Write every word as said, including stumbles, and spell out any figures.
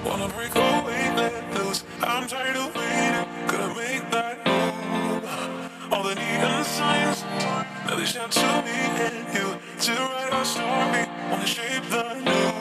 Wanna break away, let loose. I'm tired of waiting. Gonna make that move. All the neon signs, now they shout to me and you to write our story. Wanna shape the new.